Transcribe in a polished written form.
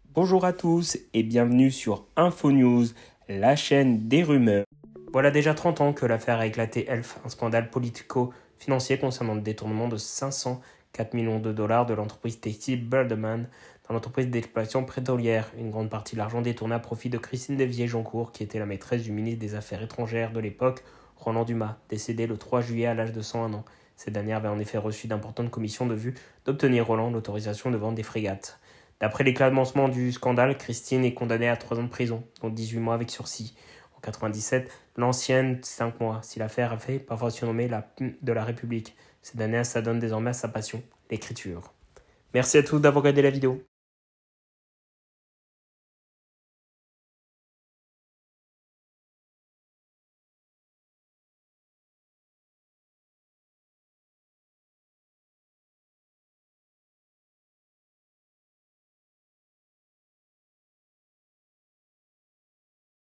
Bonjour à tous et bienvenue sur InfoNews, la chaîne des rumeurs. Voilà déjà 30 ans que l'affaire a éclaté Elf, un scandale politico-financier concernant le détournement de 504 millions de dollars de l'entreprise textile Birdman dans l'entreprise d'exploitation pétrolière. Une grande partie de l'argent détourné à profit de Christine Devier-Joncourt, qui était la maîtresse du ministre des Affaires étrangères de l'époque, Roland Dumas, décédé le 3 juillet à l'âge de 101 ans. Cette dernière avait en effet reçu d'importantes commissions de vue d'obtenir Roland l'autorisation de vendre des frégates. D'après l'éclatement du scandale, Christine est condamnée à 3 ans de prison, dont 18 mois avec sursis. En 1997, l'ancienne 5 mois. Si l'affaire a fait parfois surnommée la P de la République. Cette année, ça donne désormais à sa passion, l'écriture. Merci à tous d'avoir regardé la vidéo.